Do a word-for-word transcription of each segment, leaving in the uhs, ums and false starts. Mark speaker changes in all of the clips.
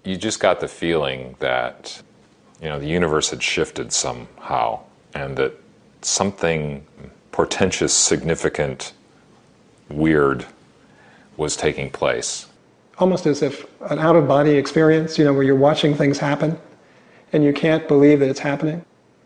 Speaker 1: you just got the feeling that, you know, the universe had shifted somehow, and that something portentous, significant, weird was taking place.
Speaker 2: Almost as if an out-of-body experience, you know, where you're watching things happen and you can't believe that it's happening.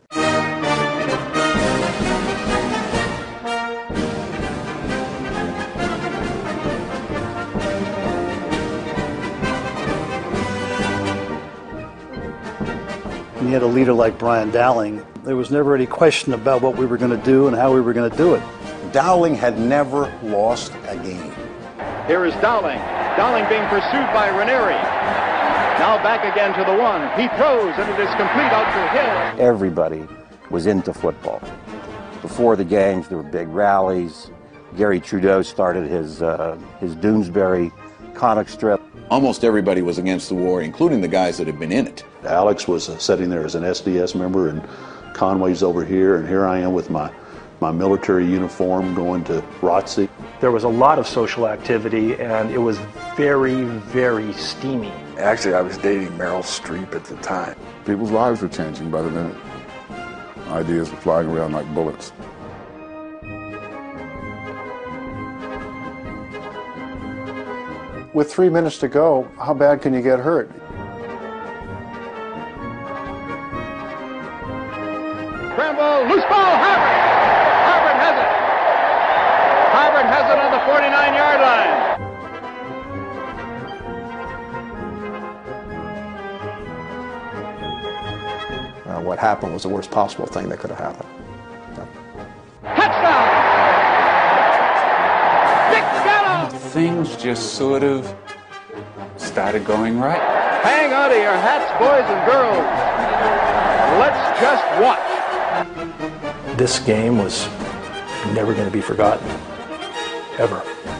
Speaker 3: When you had a leader like Brian Dowling, there was never any question about what we were going to do and how we were going to do it.
Speaker 4: Dowling had never lost a game.
Speaker 5: Here is Dowling. Dowling being pursued by Ranieri. Now back again to the one. He throws, and it is complete out to Hill.
Speaker 6: Everybody was into football. Before the games, there were big rallies. Gary Trudeau started his, uh, his Doonesbury comic strip.
Speaker 7: Almost everybody was against the war, including the guys that had been in it.
Speaker 8: Alex was uh, sitting there as an S D S member, and Conway's over here, and here I am with my, my military uniform going to R O T C.
Speaker 9: There was a lot of social activity, and it was very, very steamy.
Speaker 10: Actually, I was dating Meryl Streep at the time.
Speaker 11: People's lives were changing by the minute. Ideas were flying around like bullets.
Speaker 12: With three minutes to go, how bad can you get hurt?
Speaker 5: Scramble, loose ball, Harvard! Harvard has it! Harvard has it on the forty-nine yard line.
Speaker 13: Uh, what happened was the worst possible thing that could have happened.
Speaker 5: Touchdown! Dick Gallo!
Speaker 14: Things just sort of started going right.
Speaker 5: Hang on to your hats, boys and girls. Let's just watch.
Speaker 9: This game was never going to be forgotten, ever.